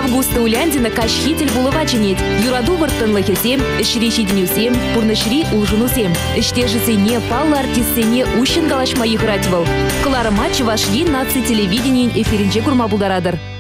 Августа Уляндина кашхитель булывачинет. Юраду вартынлахесем, шричи днюсем, пурнашри улжунусем. Штежесене палла артистсене ущен галашма играть был. Клара матч вашли наци телевидение эфиринче курма булдарадыр.